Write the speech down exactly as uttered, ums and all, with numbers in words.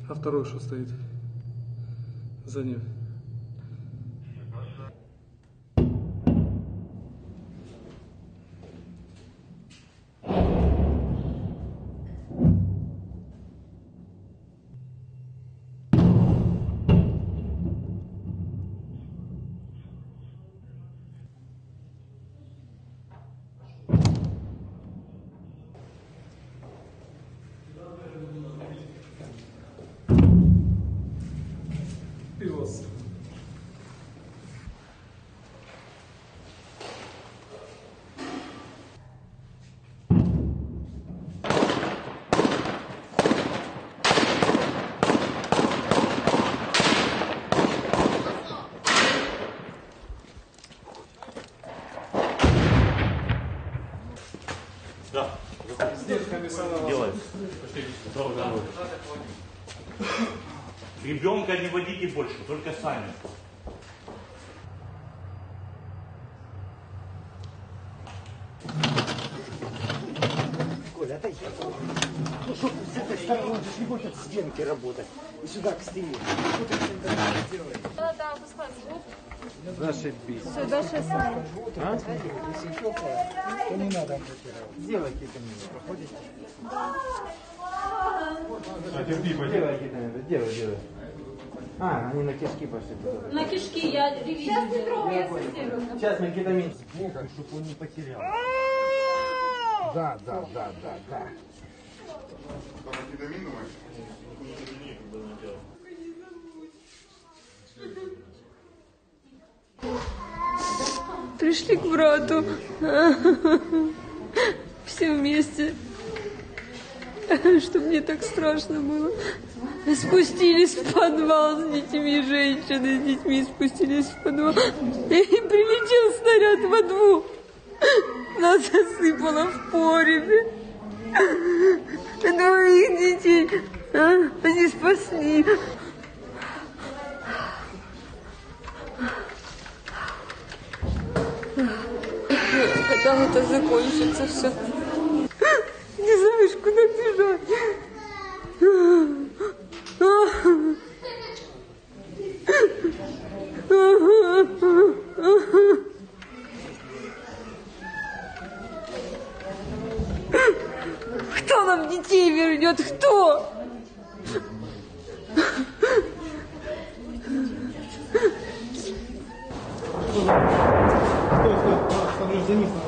А второй что стоит за ним? Пес. Да. Делай. Ребенка не водите больше, только сами. Коля, отойди. Ну что, с этой стороны он же не будет от стенки работать. И сюда, к стене. Что ты с ним делаешь? Да, да, опускай звук. Зашибись. Все, дальше сами. А? Если щелкает, то не надо ампутировать. Сделайте ко мне, проходите? А, терпи, Делай, Гита, делай, делай. А, они на кишки пошли. На кишки я ревизию. Сейчас не трогай, Сейчас мы кетамин. Боком, чтобы он не потерял. Да, да, да, да, да. Пришли к брату. Все вместе. Что мне так страшно было. Спустились в подвал с детьми, женщины с детьми спустились в подвал. И прилетел снаряд во двор. Нас засыпало в погребе. Двоих детей а? Они спасли. Когда это закончится все? Не знаешь, куда бежать. Кто нам детей вернет? Кто? Стой, стой, смотри, за них.